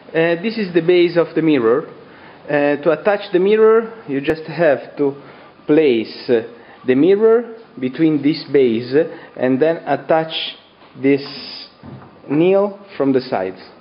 This is the base of the mirror. To attach the mirror, you just have to place the mirror between this base and then attach this nail from the sides.